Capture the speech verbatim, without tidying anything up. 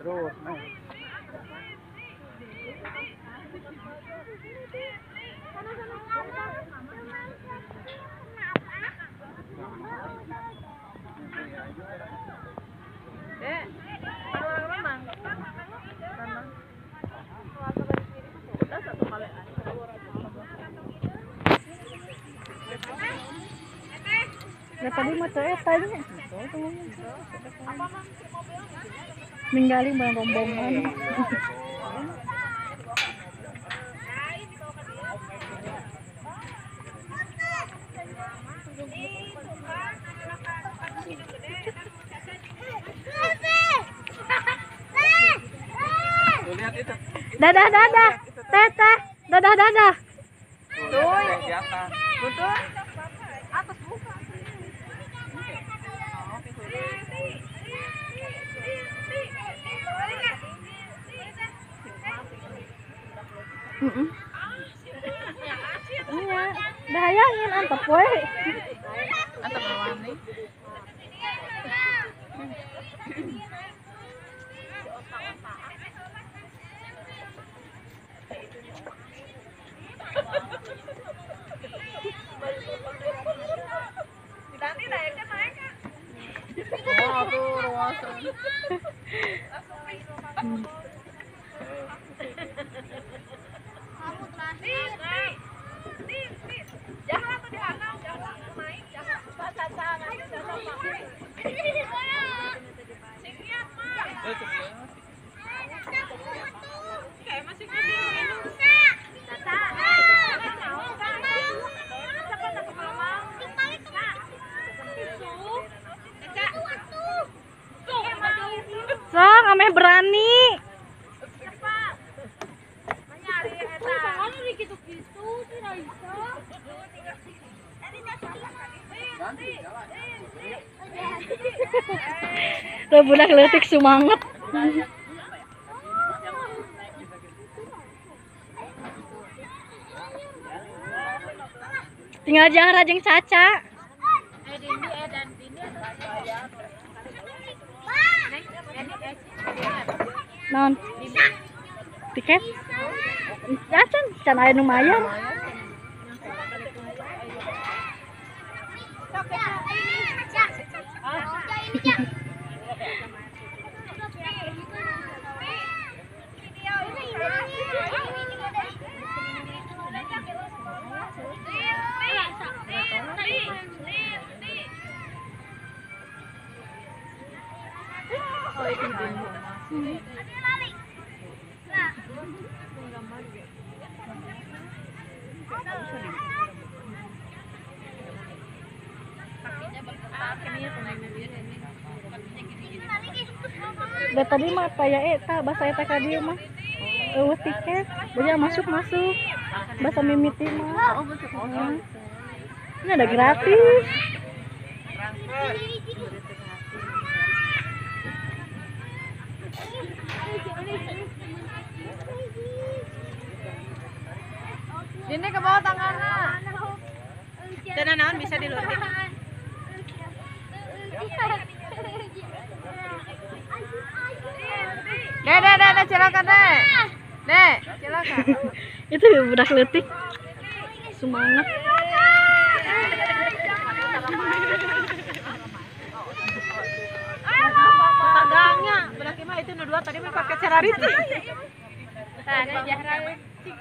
Terus, nah. Dek, ada orang renang. Renang. Udah satu kali aja. Ya tadi mah teh tanya. Ninggalin barang rombongan. Lihat itu. Dadah dadah. Teh teh. Dadah dadah. Tuh, di atas. Betul. Atas buka. Heeh. Iya, dahayangin antep we. Antep warna. Nanti naiknya naik kan? Oh, tuh ruasan. Kamu terakhir. Jangan tuh dihantam, jangan naik, jangan baca jangan jangan. Siap, Mak. Kayak masih gitu. Tata. Sok, ameh berani. Tuh budak leutik semangat. Tinggal Zahra jeung Caca. Non. Tiket? Ya can, can aya nu mayar. Oh, itu dia. Da tadi mah kayak eta bahasa eta ka dieu mah. Eueuh tiket, bener masuk masuk. Bahasa mimiti mah. Oh, betul. Hmm. Ini ada gratis. Transfer. Ini ke bawah tangannya. Dan naon bisa dilutik. Deh, deh, deh, deh, silakan deh. Deh, silakan. Itu budak leutik. Semangat. Tetangganya, belah mah itu nu dua tadi mah pakai cerariti. Tadi Zahra